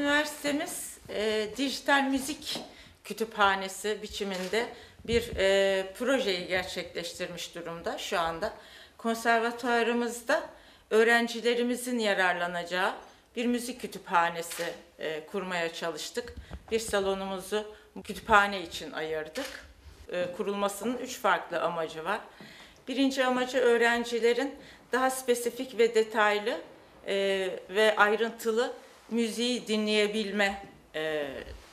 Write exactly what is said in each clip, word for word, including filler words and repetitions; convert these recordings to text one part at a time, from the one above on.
Üniversitemiz e, dijital müzik kütüphanesi biçiminde bir e, projeyi gerçekleştirmiş durumda şu anda. Konservatuarımızda öğrencilerimizin yararlanacağı bir müzik kütüphanesi e, kurmaya çalıştık. Bir salonumuzu bu kütüphane için ayırdık. E, kurulmasının üç farklı amacı var. Birinci amacı öğrencilerin daha spesifik ve detaylı e, ve ayrıntılı müziği dinleyebilme e,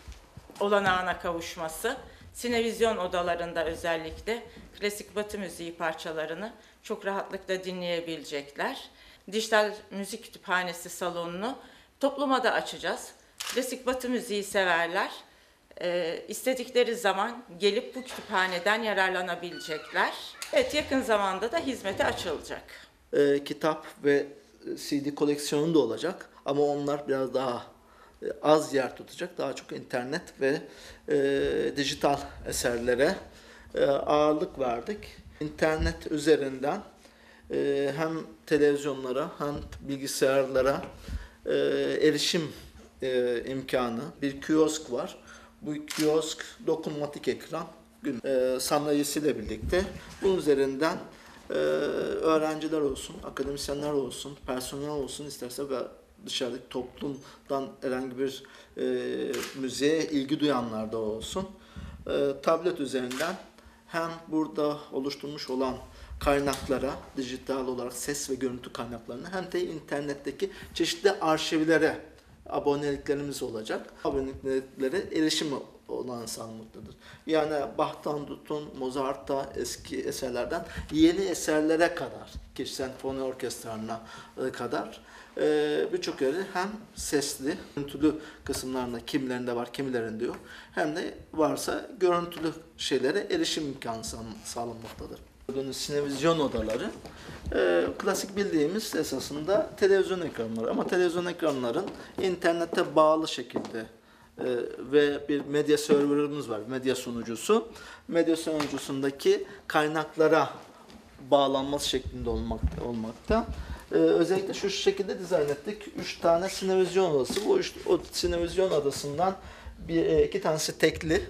olanağına kavuşması. Sinevizyon odalarında özellikle klasik batı müziği parçalarını çok rahatlıkla dinleyebilecekler. Dijital müzik kütüphanesi salonunu topluma da açacağız. Klasik batı müziği severler e, istedikleri zaman gelip bu kütüphaneden yararlanabilecekler. Evet, yakın zamanda da hizmete açılacak. E, kitap ve C D koleksiyonu da olacak ama onlar biraz daha e, az yer tutacak. Daha çok internet ve e, dijital eserlere e, ağırlık verdik. İnternet üzerinden e, hem televizyonlara hem bilgisayarlara e, erişim e, imkanı, bir kiosk var. Bu kiosk dokunmatik ekran e, sandalyesiyle birlikte bunun üzerinden e, öğrenciler olsun, akademisyenler olsun, personel olsun isterse ve dışarıdaki toplumdan herhangi bir e, müziğe ilgi duyanlar da olsun e, tablet üzerinden hem burada oluşturmuş olan kaynaklara, dijital olarak ses ve görüntü kaynaklarına hem de internetteki çeşitli arşivlere aboneliklerimiz olacak. Aboneliklere erişim olanağı sağlamaktadır. Yani Bach'tan tutun, Mozart'a, eski eserlerden yeni eserlere kadar, ki senfoni orkestralarına kadar birçok yeri hem sesli, görüntülü kısımlarında kimilerinde var, kimilerinde yok. Hem de varsa görüntülü şeylere erişim imkanı sağlanmaktadır. Gördüğünüz sinevizyon odaları e, klasik bildiğimiz esasında televizyon ekranları ama televizyon ekranların internete bağlı şekilde e, ve bir medya serverımız var, medya sunucusu. Medya sunucusundaki kaynaklara bağlanması şeklinde olmakta. olmakta. Ee, özellikle şu şekilde dizayn ettik. Üç tane sinevizyon odası. Bu üç, o sinevizyon odasından bir, iki tanesi tekli,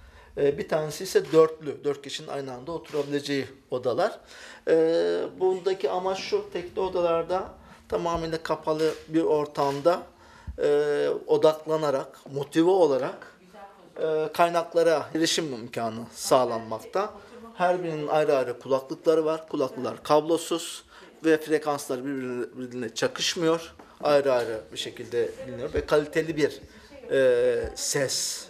bir tanesi ise dörtlü. Dört kişinin aynı anda oturabileceği odalar. Ee, bundaki amaç şu: tekli odalarda tamamıyla kapalı bir ortamda e, odaklanarak, motive olarak e, kaynaklara erişim imkanı sağlanmakta. Her birinin ayrı ayrı kulaklıkları var. Kulaklıklar kablosuz ve frekanslar birbirine çakışmıyor. Ayrı ayrı bir şekilde dinliyor ve kaliteli bir e, ses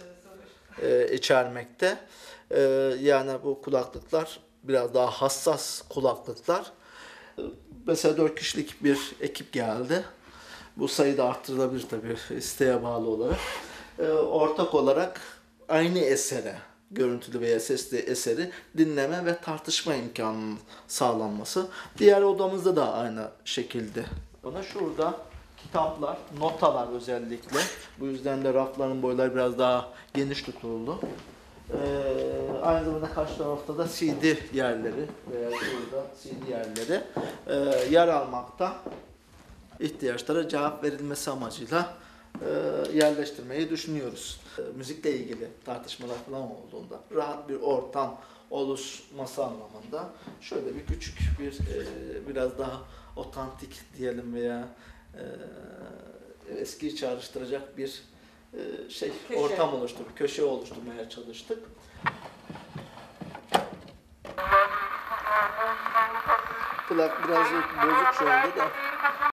e, içermekte. E, yani bu kulaklıklar biraz daha hassas kulaklıklar. E, mesela dört kişilik bir ekip geldi. Bu sayı da arttırılabilir tabii isteğe bağlı olarak. E, ortak olarak aynı esere, görüntülü veya sesli eseri dinleme ve tartışma imkanının sağlanması. Diğer odamızda da aynı şekilde. Bana şurada kitaplar, notalar özellikle. Bu yüzden de rafların boyları biraz daha geniş tutuldu. Ee, aynı zamanda karşı tarafta da C D yerleri veya şurada C D yerleri e, yer almakta. İhtiyaçlara cevap verilmesi amacıyla e, yerleştirmeyi düşünüyoruz. E, müzikle ilgili tartışmalar falan olduğunda rahat bir ortam oluşması anlamında şöyle bir küçük bir e, biraz daha otantik diyelim veya e, eskiyi çağrıştıracak bir e, şey köşe. ortam oluşturup köşe oluşturmaya çalıştık. Kulak biraz bozuk şu anda da.